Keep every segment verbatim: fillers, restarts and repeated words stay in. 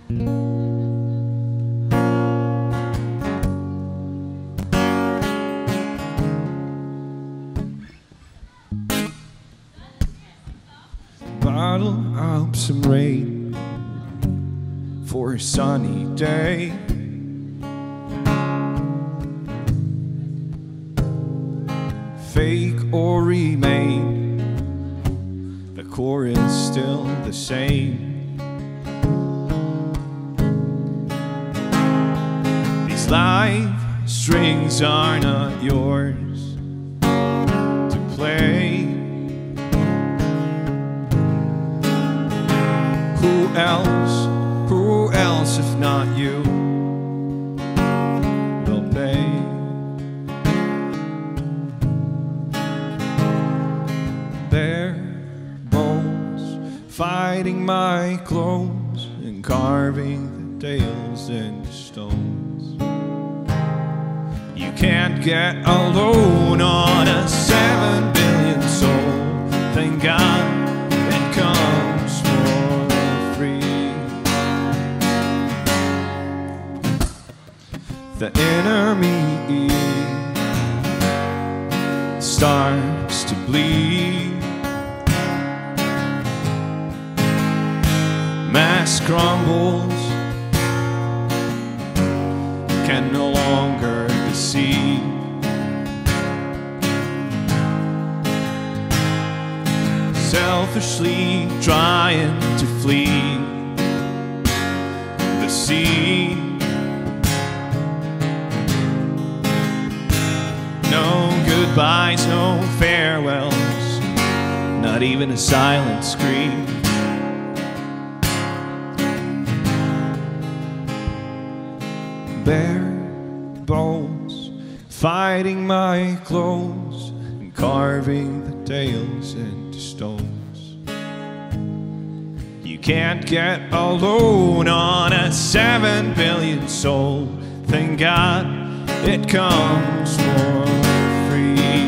Bottle up some rain for a sunny day. Fake or remain, the core is still the same. These live strings are not yours to play. Who else, who else if not you will pay? Bare bones, fighting my clothes and carving the tales into stones. You can't get alone on a seven billion soul. Thank God it comes for free. The inner me starts to bleed. Mass crumbles, can no longer deceive. Selfishly trying to flee the sea. No goodbyes, no farewells, not even a silent scream. Bare bones, fighting my clothes and carving the tales into stones. You can't get alone on a seven billion soul. Thank God it comes for free.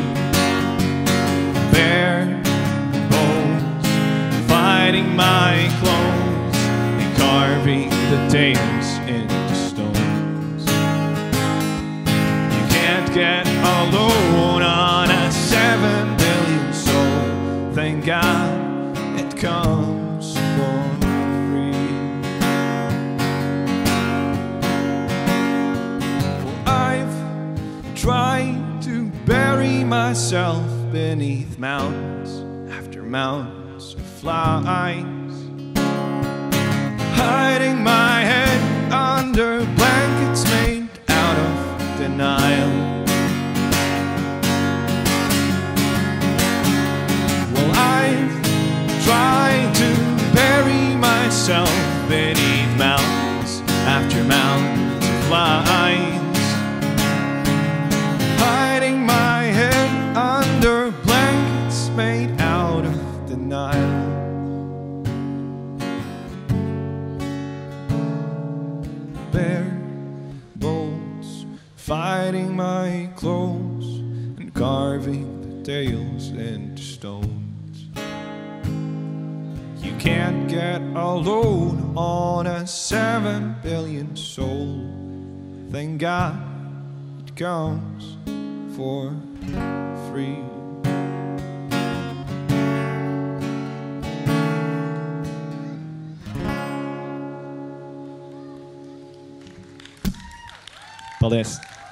Bare bones, fighting my clothes and carving the tales into stones. Get alone on a seven billion soul. Thank God it comes for free. Well, I've tried to bury myself beneath mountains after mountains of flies, hiding my head under blankets made out of denial. Trying to bury myself beneath mountains after mountains of flies, hiding my head under blankets made out of denial. Bare bones, fighting my clothes and carving the tales into stones. You can't get alone on a seven billion soul. Thank God it comes for free. Paldies!